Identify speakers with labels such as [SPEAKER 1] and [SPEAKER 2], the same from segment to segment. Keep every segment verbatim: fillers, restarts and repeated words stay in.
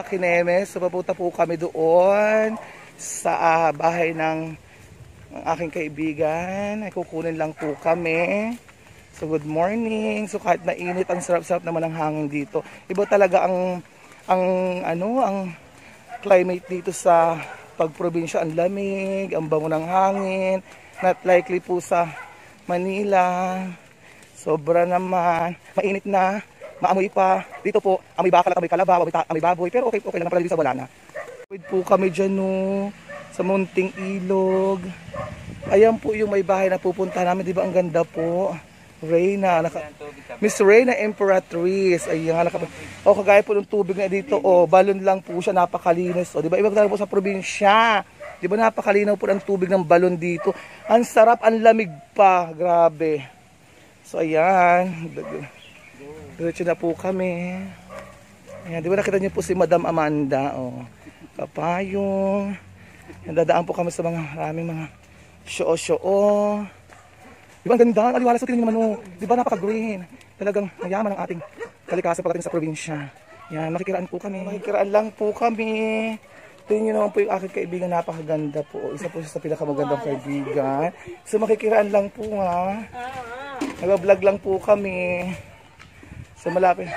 [SPEAKER 1] Kinemes. So papunta po kami doon sa uh, bahay ng, ng aking kaibigan. Ay kukunin lang po kami. So good morning. So kahit mainit, ang sarap-sarap naman ang hangin dito. Iba talaga ang ang ano, ang climate dito sa pagprobinsya. Ang lamig, ang bango ng hangin. Not likely po sa Manila. Sobra naman. Mainit na. Maamoy pa. Dito po, amoy bakal at amoy kalabaw, amoy, amoy baboy. Pero okay, okay lang pala dito sa wala na. Wait po kami dyan no, sa Munting Ilog. Ayan po yung may bahay na pupunta namin. Diba ang ganda po? Reyna. Naka, Miss Reyna Imperatrice. Ayan. Naka, o oh, kagaya po ng tubig na dito. O, oh, balon lang po siya. Napakalinis. O, diba? Iba talaga po sa probinsya. Diba napakalinaw po ng tubig ng balon dito. Ang sarap, ang lamig pa. Grabe. So, ayan. Diretso na po kami. Ayan. Diba nakita niyo po si Madam Amanda? O, kapayong. Dadaan po kami sa mga maraming mga show-show. Diba ang ganda? Aliwala sa tingin naman o. Diba napaka-green? Talagang mayaman ang ating kalikasan pagdating sa probinsya. Ayan. Makikiraan po kami. Makikiraan lang po kami. Tingnan nyo naman po yung aking kaibigan, napakaganda po. Isa po siya sa pinakamagandang kaibigan. So makikiraan lang po ha. Nag-vlog lang po kami. So malapit.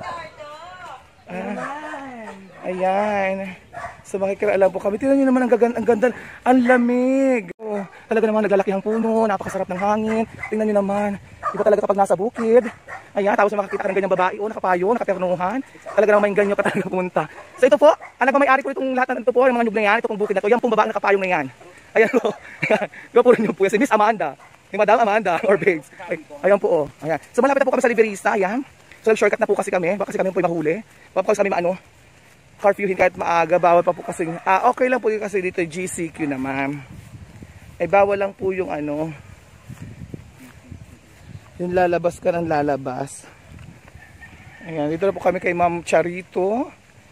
[SPEAKER 1] Ah, ayan. So makikiraan lang po kami. Tingnan nyo naman ang ganda, ang ganda, ang lamig. Oh, talaga naman naglalaki ang puno, napakasarap ng hangin. Tingnan nyo naman. Iba talaga kapag nasa bukid. Ayan, tapos makakita ka ng ganyang babae o nakapayo, nakaternuhan. Talaga naman may ganyo ka talaga pumunta. So ito po, ang nagmamayari po itong lahat ng ito po, yung mga nyug na yan, ito pong bukid na ito. Yan pong babae nakapayong na yan. Ayan po. Diba po rin yung po, si Miss Amanda. Si Madam Amanda or Babes. Ay, ayan po oh. Ayan. So malapit na po kami sa Liberista. Ayan. So shortcut na po kasi kami. Baka kasi kami po yung mahuli. Baka kasi kami maano, curfewin kahit maaga. Bawal pa po kasi. Ah, okay lang po kasi dito G C Q naman. Eh bawal lang po yung ano, yung lalabas ka ng lalabas. Ayan, dito na po kami kay Ma'am Charito.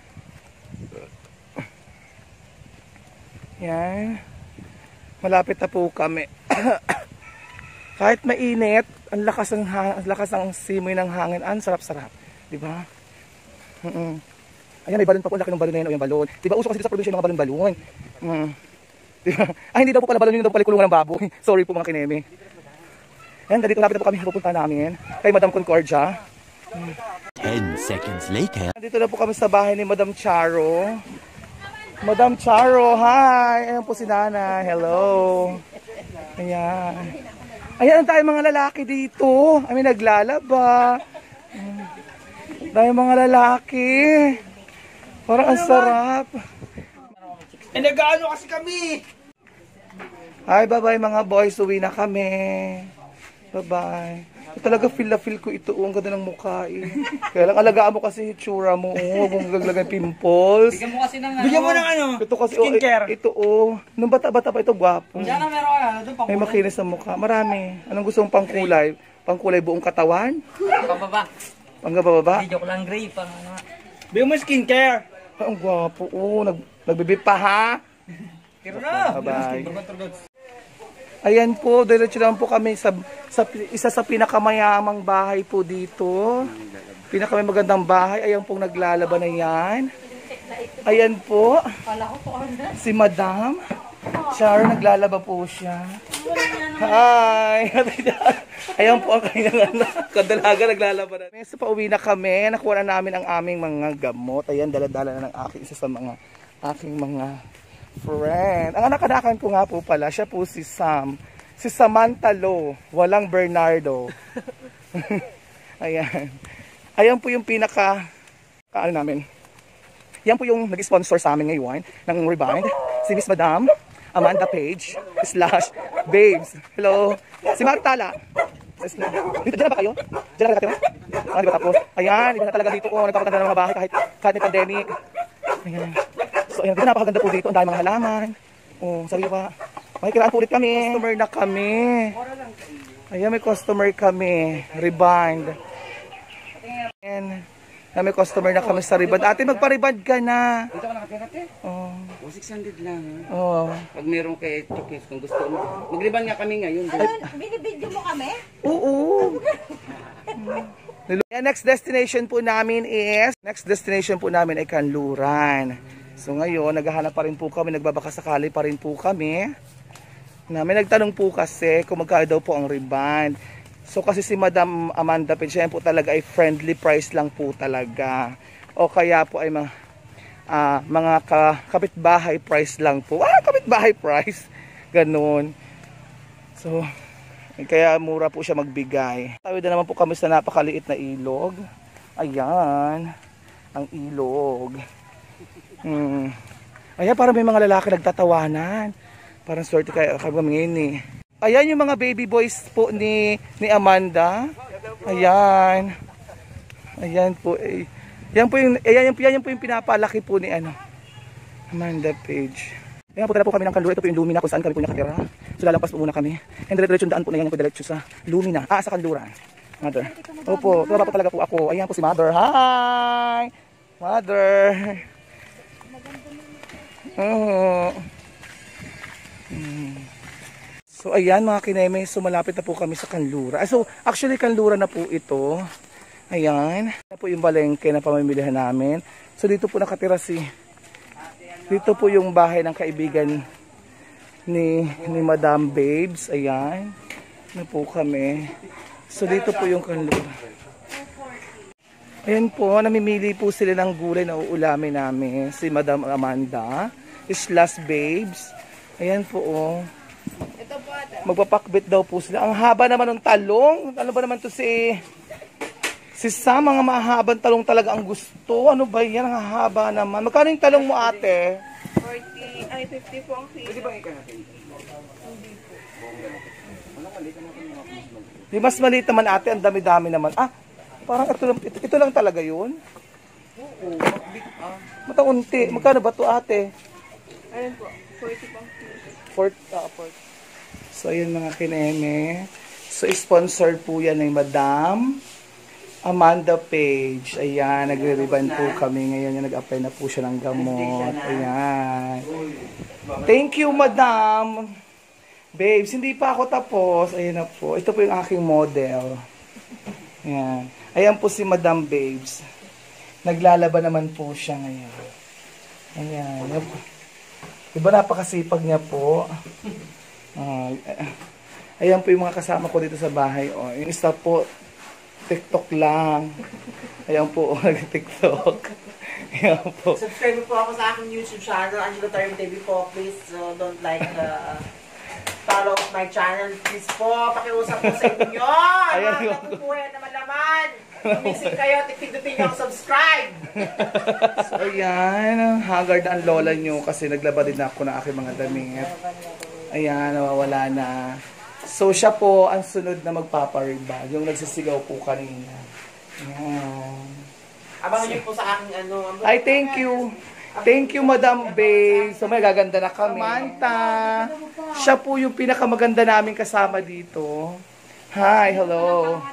[SPEAKER 1] Ayan. Malapit na po kami. Kahit mainit, ang lakas ng ang lakas ng simoy ng hangin, ang sarap-sarap, 'di ba? Mm. -mm. Ayan, may balon pa po, laki ng balon na yun, o yung balon. 'Di ba uso kasi dito sa probinsya yung mga balon-balon? Mm. 'Di ba? Ah, hindi daw po pala balon yun, daw pala kulungan ng baboy. Sorry po mga kineme. Ayan, dito lapit na po kami pupunta namin kay Madam Concordia.
[SPEAKER 2] ten seconds later.
[SPEAKER 1] Dito na po kami sa bahay ni Madam Charo. Madam Charo, hi! Ayan po si Nana. Hello. Ayan. Ayan tayo mga lalaki dito. Kami naglalaba. Tayo mga lalaki. Parang ang sarap.
[SPEAKER 3] Eh, nag-ano kasi kami?
[SPEAKER 1] Hi, bye-bye mga boys. Uwi na kami. Bye-bye. Talaga feel na feel ko ito. Oh, ang ganda ng mukha eh. Kaya lang alagaan mo kasi itsura mo. Oh, huwag mong gaglagan pimples.
[SPEAKER 3] Bigyan mo kasi ng ano. Bigyan mo ng ano.
[SPEAKER 1] Ito kasi
[SPEAKER 3] skincare.
[SPEAKER 1] Oh, ito oh. Nung bata-bata pa ito gwapo.
[SPEAKER 3] Diyan na meron ka. Doon pang
[SPEAKER 1] may makinis sa mukha. Marami. Anong gusto mong pangkulay? Pangkulay buong katawan?
[SPEAKER 3] Pababa.
[SPEAKER 1] Pangbababa?
[SPEAKER 3] Hindi, joke lang gray. Pang ano. Bigyan mo skincare.
[SPEAKER 1] Ah, ang gwapo oh. Nag nagbibip pa ha?
[SPEAKER 3] Pero na.
[SPEAKER 1] Bye-bye. Ayan po, diretso lang po kami sa, sa isa sa pinakamayamang bahay po dito. Pinakamay magandang bahay. Ayan pong naglalaba na yan. Ayan po. Si Madam Charo, naglalaba po siya. Hi! Ayan po ang kanyang anak. Kadalaga naglalaba na. So pauwi na kami. Nakuha na namin ang aming mga gamot. Ayan, dala-dala na ng aking isa sa mga aking mga friend. Ang anak-anakan ko nga po pala, siya po si Sam. Si Samantha Lo, walang Bernardo. Ayan. Ayan po yung pinaka, kaano namin. Yan po yung nag-sponsor sa amin ngayon ng Rebind. Si Miss Madam Amanda Page slash Babes. Hello. Si Martala. Dito, dyan na ba kayo? Dyan na nakatira? Ah, di ba tapos? Ayan, iba na talaga dito. Oh, nagpapaganda ng mga bahay kahit, kahit may pandemic. Ayan. So ayan, napakaganda po dito. Ang dami mga halaman. Oh, sabi ko pa, makikiraan po ulit kami. Customer na kami. Ayan, may customer kami. Rebind. Ayan. Ayan, may customer na kami sa Rebind. Ate, magpa-Rebind ka na.
[SPEAKER 3] Dito ka nakatira, te?
[SPEAKER 1] Oh.
[SPEAKER 3] six hundred lang.
[SPEAKER 1] Oh.
[SPEAKER 3] Pag meron kay Chukis, kung gusto mo. Mag-Rebind nga kami ngayon.
[SPEAKER 4] Ayun, binibidyo mo kami?
[SPEAKER 1] Oo. Nilu- Next destination po namin is, next destination po namin ay Kanluran. So ngayon, naghahanap pa rin po kami, nagbabakasakali pa rin po kami. Na may nagtanong po kasi kung magkano daw po ang rebound. So kasi si Madam Amanda Pinchen po talaga ay friendly price lang po talaga. O kaya po ay mga, uh, mga ka, kapitbahay price lang po. Ah, kapitbahay price. Ganun. So, kaya mura po siya magbigay. Tawid na naman po kami sa napakaliit na ilog. Ayan. Ang ilog. Hmm. Ayan, parang may mga lalaki nagtatawanan. Parang swerte kayo kami ngayon eh. Ayan yung mga baby boys po ni, ni Amanda. Ayan. Ayan po. Eh. Yan po yung, ayan, yan, yan po yung pinapalaki po ni ano, Amanda Page. Ayan po, tala po kami ng Kanluran. Ito po yung Lumina kung saan kami po nakatira. So lalagpas po muna kami. And dire-diretso yung daan po na yan yung diretso sa Lumina. Ah, sa Kanluran. Mother. Opo, tura pa talaga po ako. Ayan po si Mother. Hi! Mother. Oh. Hmm. So ayan mga kineme, so malapit na po kami sa Kanluran. So actually Kanluran na po ito. Ayan. Ito po yung balengke na pamimilihan namin. So dito po nakatira si Dito po yung bahay ng kaibigan ni, ni Madam Babes. Ayan. Na po kami. So dito po yung Kanluran. Ayan po, namimili po sila ng gulay na uulamin namin. Si Madam Amanda. Slash Babes. Ayan po oh. Magpapakbit daw po sila. Ang haba naman ng talong. Ano ba naman to si... Si Sam, mga mahabang talong talaga ang gusto. Ano ba yan? Ang haba naman. Magkano yung talong mo, ate?
[SPEAKER 4] forty, ay fifty po ang kilo.
[SPEAKER 3] Pwede bang ikan natin?
[SPEAKER 1] Di mas maliit naman, ate. Ang dami-dami naman. Ah, parang ito, ito, ito lang talaga yun?
[SPEAKER 3] Oo, magbit ah.
[SPEAKER 1] Mataunti. Magkano ba to, ate?
[SPEAKER 4] Ayun po, forty po ang kilo.
[SPEAKER 1] forty, ah, forty. So, ayun mga kineme. So, sponsor po yan ng Madam Amanda Page. Ayan, nagre-ribbon po kami. Ngayon, yung nag-apply na po siya ng gamot. Ayan. Thank you, Madam. Babes, hindi pa ako tapos. Ayan na po. Ito po yung aking model. Ayan. Ayan po si Madam Babes. Naglalaba naman po siya ngayon. Ayan. Diba napakasipag niya po? Uh, ayan po yung mga kasama ko dito sa bahay. Oh. Yung isa po, TikTok lang. Ayan po, nag-TikTok. Ayan po.
[SPEAKER 5] Subscribe po ako sa aking YouTube channel, Angelo Tarim T V po. Please uh, don't like, uh, follow my channel. Please po, pakiusap po sa inyo.
[SPEAKER 1] Ayan
[SPEAKER 5] Mga natutuwa na malaman. Tumising kayo, tipindutin nyo ang subscribe.
[SPEAKER 1] So, ayan. Haggard ang lola nyo kasi naglaba din ako ng aking mga damit. Ayan, nawawala na. So, siya po ang sunod na magpaparibag. Yung nagsisigaw po kanina. Ayan.
[SPEAKER 5] Abangan nyo po sa aking ano.
[SPEAKER 1] Ay, thank you. Thank you, Madam Bay. So, may gaganda na kami. Samantha. Siya po yung pinakamaganda namin kasama dito. Hi, hello.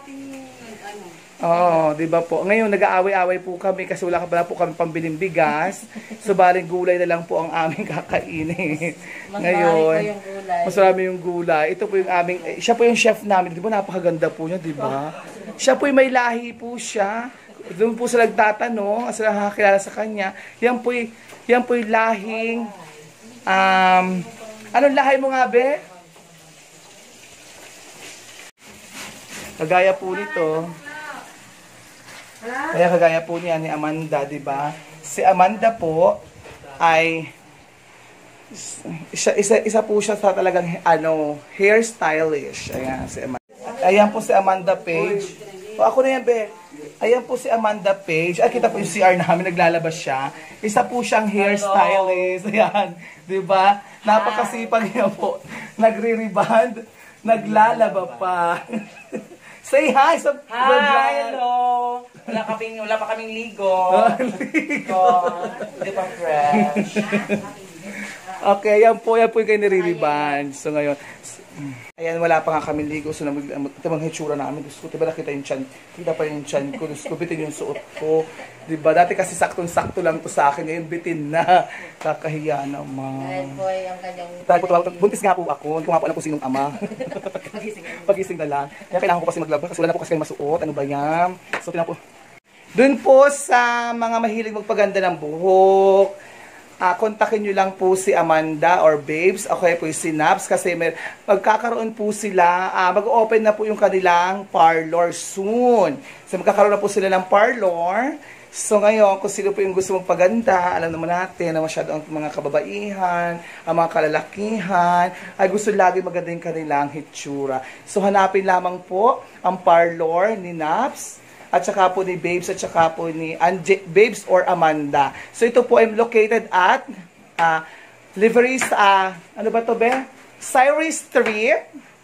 [SPEAKER 1] Oh, di ba po? Ngayon, nag-aaway-away po kami kasi wala ka po kami pambiling bigas. So, baling gulay na lang po ang aming kakainin. Ngayon, mas marami yung gulay. Ito po yung aming, eh, siya po yung chef namin. Di ba? Napakaganda po niya, di ba? Siya po yung may lahi po siya. Doon po sila nagtatanong, kasi nakakilala sa kanya. Yan po yung, yan po yung lahing, um, anong lahi mo nga, be? Kagaya po nito. Kaya kagaya po niya ni Amanda, di ba? Si Amanda po ay isa, isa, isa po siya sa talagang ano, hairstylish. Ayan, si Amanda. Ayan po si Amanda Page. O, ako na yan, be. Ayan po si Amanda Page. Ay, kita po yung C R namin, naglalabas siya. Isa po siyang hairstylist. Ayan, di ba? Napakasipag niya po. Nagre-reband, naglalaba pa. Say hi sa
[SPEAKER 5] Hi, hello. Wala kaming, wala pa kaming ligo.
[SPEAKER 1] ligo.
[SPEAKER 5] Oh, hindi pa fresh.
[SPEAKER 1] Okay, yan po, yan po yung kay niririban. So ngayon, ayan, wala pa nga kami ligo. So, ito mga hitsura namin. Gusto ko, diba nakita yung chan? Kita pa yung chan ko. Gusto ko, bitin yung suot ko. Diba? Dati kasi saktong-sakto lang to sa akin. Ngayon, bitin na. Kakahiya naman.
[SPEAKER 6] Dahil po ay ang kanyang...
[SPEAKER 1] Dahil po, buntis nga po ako. Hindi ko nga po alam kung sinong ama. Pagising na lang. Kaya kailangan ko kasi maglaba. Kasi wala na po kasi kayo masuot. Ano ba yan? So, tinan po. Doon po sa mga mahilig magpaganda ng buhok, Uh, kontakin nyo lang po si Amanda or Babes, okay po si Naps, kasi may, magkakaroon po sila, uh, mag-open na po yung kanilang parlor soon. So magkakaroon na po sila ng parlor. So ngayon, kung sino po yung gusto magpaganda, alam naman natin na masyado ang mga kababaihan, ang mga kalalakihan, ay gusto lagi maganda yung kanilang hitsura. So hanapin lamang po ang parlor ni Naps, at saka po ni Babes, at saka po ni Anje, Babes or Amanda. So ito po ay located at uh, Liveries, uh, ano ba to be? Cyrus Street,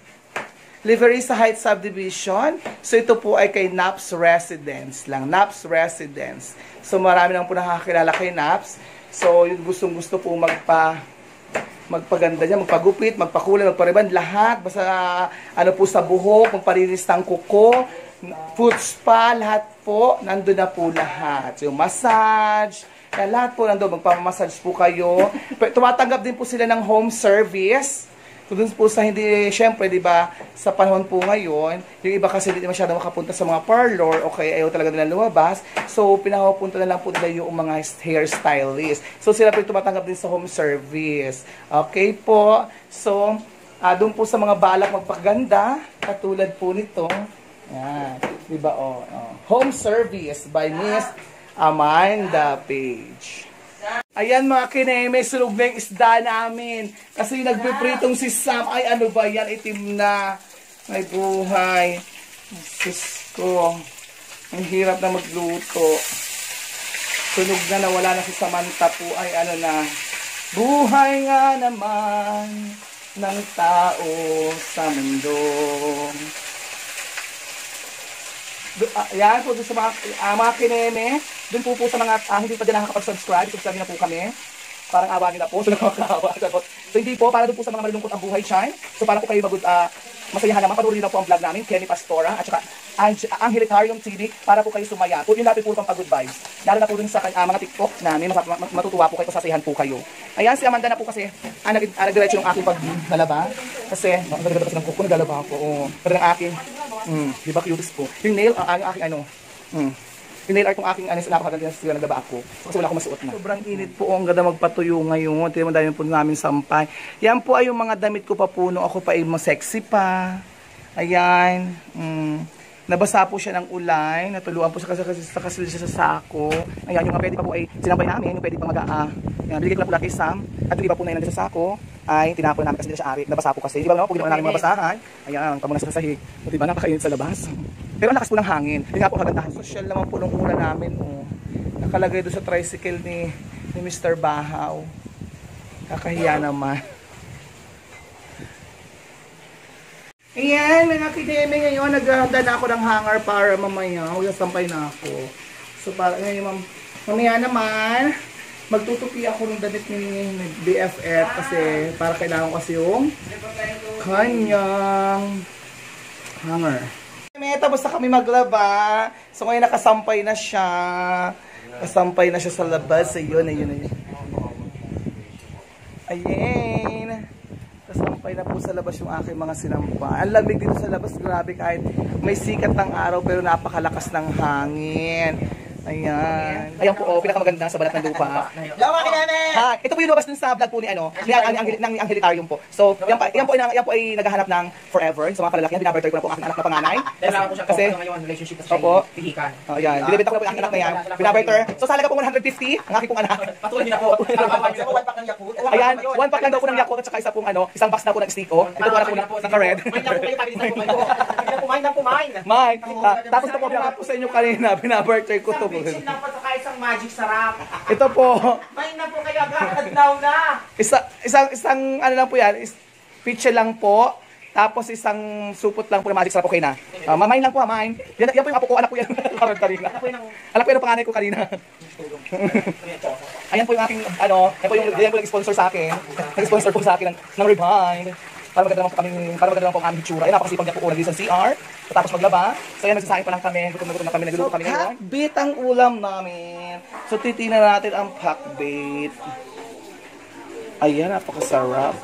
[SPEAKER 1] Liveries Heights Subdivision. So ito po ay kay Naps Residence lang, Naps Residence. So marami nang po nakakilala kay Naps. So yung gustong gusto po magpa magpaganda niya, magpagupit, magpakulay, magpariban, lahat. Basta ano po sa buhok, magparinis ng kuko, foot spa, lahat po, nandun na po lahat. So, yung massage, yan, lahat po nandun, magpapamassage po kayo. Tumatanggap din po sila ng home service. So, dun po sa hindi, syempre, di ba, sa panahon po ngayon, yung iba kasi hindi masyadong makapunta sa mga parlor, okay, ayaw talaga nila lumabas. So, pinapunta na lang po nila yung mga hairstylist. So, sila po yung tumatanggap din sa home service. Okay po. So, uh, dun po sa mga balak magpaganda, katulad po nito, yan, di ba, oh, oh. Home service by Miss Amanda Page. Ayan mga kineme, sunog na yung isda namin. Kasi nagpipritong si Sam. Ay, ano ba yan? Itim na. May buhay. Sus ko. Ang hirap na magluto. Sunog na, nawala na si Samantha po. Ay, ano na. Buhay nga naman ng tao sa mundo. Uh, yan po sa mga, uh, mga kineme. Doon po po sa mga uh, hindi pa din nakakapag-subscribe, subscribe na po kami. Parang awa nila po, so nakakawa. So hindi po, para doon po sa mga malulungkot ang buhay chime. So para po kayo magud uh, masayahan naman, panurin na po ang vlog namin, Kenny Pastora, at saka ang Angelicarium T V, para po kayo sumaya. Po yun natin po pang pag-good vibes. Lalo na po dun sa uh, mga TikTok namin, matutuwa po kayo, pasasayahan po kayo. Ayan, si Amanda na po kasi, ah, nag-diretso ng aking pag-nalaba. Kasi, oh, nagdagdag kasi ng kuko, naglalaba ako. Oh, pero ng aking, mm, di ba cute po. Yung nail, ang uh, aking ano, mm, yung nail art ng aking ano, napakaganda sila naglaba ako. So, kasi wala akong masuot na. Sobrang init po, ang ganda magpatuyo ngayon. Tignan mo dahil po namin sampay. Yan po ay yung mga damit ko pa po, no, ako pa ay sexy pa. Ayan, mm. Nabasa po siya ng ulan, natuluan po siya kasi, kasi, kasi siya sa sako. Ayan, yung mga pwede pa po ay sinampay namin, yung pwede pa mag-a. Ayan, binigay ko lang po lang kay Sam. At yung iba po na yun nandun sa sako, ay tinapon namin kasi hindi siya ari. Nabasa po kasi. Di ba no? Pag ginawa namin mga basahan, ayan, pag mga sa sahig. O diba, napakainit sa labas. Pero ang lakas po ng hangin. Hindi nga po kagandahan. Social naman po nung ulan namin. Oh. Nakalagay doon sa tricycle ni, ni Mister Bahaw. Kakahiya naman. Ayan, mga kideme ngayon, naghahanda na ako ng hanger para mamaya, magsasampay na ako. So, para ngayon, mamaya naman, magtutupi ako ng damit ni B F F kasi para kailangan ko kasi yung kanyang hanger. May tapos na kami maglaba. So, ngayon nakasampay na siya. Nakasampay na siya sa labas. Ayun, ayun, ayun. Ayan. Sampay na po sa labas yung aking mga sinampa. Ang lamig dito sa labas, grabe, kahit may sikat ng araw pero napakalakas ng hangin. Ayan. Ayan po, oh, pinakamaganda sa balat ng lupa.
[SPEAKER 5] Lawa ka namin!
[SPEAKER 1] Ha, ito po yung lumabas dun sa vlog po ni ano, ni ang ang ng Angelicarium po. So, yan pa, yan po ay yan po ay naghahanap ng forever sa mga kalalakihan. Binabarter ko na po ang aking anak na panganay. Kasi ngayon relationship kasi opo. Tihikan. Oh, yan. Binibenta ko na po ang anak na yan. Binabarter. So, sa halaga po one hundred fifty ang aking pong anak. Patuloy niyo na po.
[SPEAKER 5] One pack ng Yakult.
[SPEAKER 1] Ayan, one pack lang daw po ng Yakult at saka isa pong ano, isang box na po ng stick oh. Ito po na po ng red.
[SPEAKER 5] Kumain na po kayo, pabilisan kumain po. Kumain na kumain.
[SPEAKER 1] Mike, tapos ito po binabarter po sa inyo kanina, binabarter ko to.
[SPEAKER 5] Isang magic sarap.
[SPEAKER 1] Ito po.
[SPEAKER 5] May na po kayo agad now na.
[SPEAKER 1] Isa, isang, isang, ano lang po yan, is, pizza lang po. Tapos isang supot lang po ng magic sarap, okay na. Uh, mamain lang po, mamain. Yan, yan po yung apo ko, anak ko yan. Karag kanina. Anak ko yan ang panganay ko kanina. Ayan po yung aking, ano, yan po yung, yan po yung sponsor sa akin. Nag-sponsor po sa akin ng, ng Rebind. Para maganda naman po kami, para maganda naman po ang aming hitsura. Ayan, napakasipag niya po ulan dito sa C R. Tapos maglaba. So ayan, nagsasahin pa lang kami. Gutom na gutom na kami, nagluluto kami ngayon. Pakbit ang ulam namin. So titingnan natin ang pakbit. Ayan, napakasarap.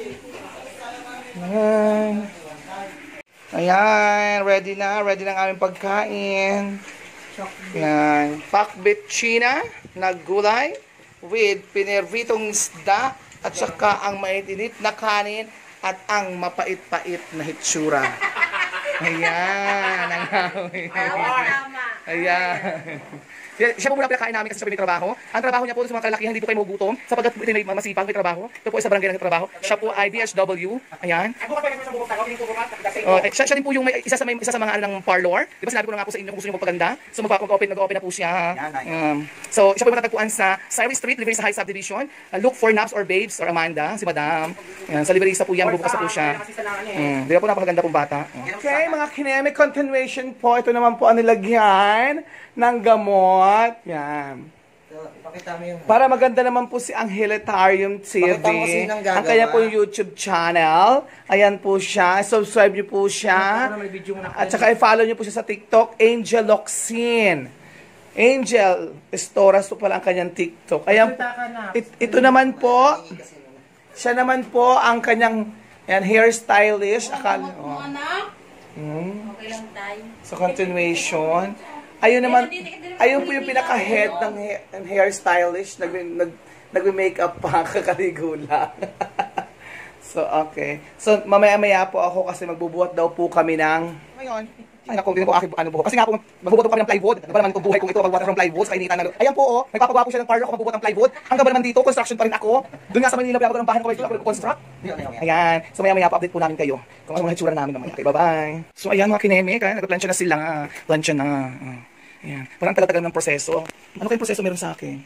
[SPEAKER 1] Ayan. Ayan, ready na. Ready na ang aming pagkain. Ayan. Pakbit China na gulay with pinirritong isda at saka ang mainit na kanin at ang mapait-pait na hitsura. Ayan. Ang aming. Ayan. Siya po muna pinakain namin kasi siya may trabaho. Ang trabaho niya po sa mga kalalakihan, hindi po kayo magugutom. Sapagkat ito may masipag, may trabaho. Ito po ay sa barangay na trabaho. Siya po ay D H W. Ayan. Oh, siya, siya din po yung may, isa sa may, isa sa mga ano ng parlor. Di ba sinabi ko na nga po sa inyo kung gusto niyo magpaganda. So mag-open, nag-open na po siya. Um, so siya po yung matatagpuan sa Cyrus Street, living sa High Subdivision. Uh, look for Nabs or Babes or Amanda, si Madam. Ayan, sa Liberista po yan, magbubukas na po siya. Um, di ba po napakaganda pong bata. Okay, mga kineme, continuation po. Ito naman po ang nilagyan ng gamot. Yan.
[SPEAKER 5] So, ipakita mo yung...
[SPEAKER 1] Para maganda naman po si Angelitarium T V.
[SPEAKER 5] Pakita mo kasi nang gagawa.
[SPEAKER 1] Ang kanya po yung YouTube channel. Ayan po siya. Subscribe niyo po siya. At saka i-follow niyo po siya sa TikTok, Angel Loxin. Angel Estoras po pala ang kanyang TikTok. Ayan, it, ito naman po, siya naman po ang kanyang yan, hairstylist. Akala, oh. Hmm.
[SPEAKER 4] Okay lang tayo.
[SPEAKER 1] So, continuation. Ayun naman, ayun po yung pinaka-head ng, hair, ng hairstylist. Nag, nag, nag-makeup pa, kakaligula. So, okay. So, mamaya-maya po ako kasi magbubuhat daw po kami ng... Ngayon, ay naku, hindi po aking ano po. Kasi nga po, magbubuhat po kami ng plywood. Ano ba naman itong buhay kong ito, magbubuhat from plywood sa kainitan na... Ayan po, oh, nagpapagawa po siya ng parlor ako magbubuhat ng plywood. Hanggang ba naman dito, construction pa rin ako. Doon nga sa Manila, pinapagawa ng bahay ko kayo, ako nag-construct. Ayan. So, maya-maya pa update po namin kayo. Kung ano mga hitsura namin mamaya. Okay, bye-bye. So, ayan mga kineme, kaya nagplansya na sila. Plansya na. Uh. Ayan. Parang tagal-tagal ng proseso. Ano kayong proseso meron sa akin?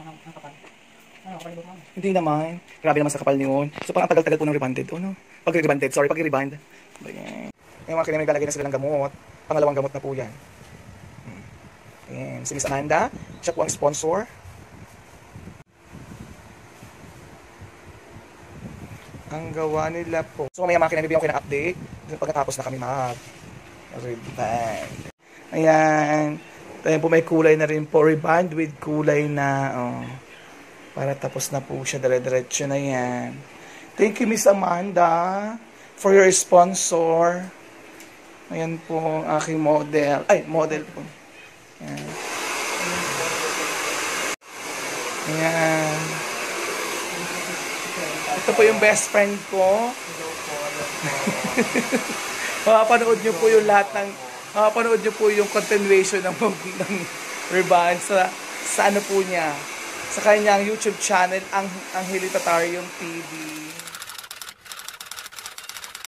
[SPEAKER 1] Hindi naman. Grabe naman sa kapal niyon. So parang tagal-tagal po ng rebanded. Oh, no? Pag rebanded, sorry, pag reband. Ayan. Yung mga kinamay galagay na sila ng gamot. Pangalawang gamot na po yan. Ayan. Si Miss Amanda. Siya po ang sponsor. Ang gawa nila po. So mamaya mga kinamay, bigyan ko kayo ng update. Pagkatapos na kami mag-reband. Ayan. Tayo po may kulay na rin po. Reband with kulay na. Oh. Para tapos na po siya. Dire-diretso na yan. Thank you, Miss Amanda, for your sponsor. Ayan po ang aking model. Ay, model po. Ayan. Ayan. Ito po yung best friend ko. Makapanood nyo po yung lahat ng Makapanood nyo po yung continuation ng, ng Reband sa, sa ano po niya, sa kanyang YouTube channel, ang, ang Helitatarium T V.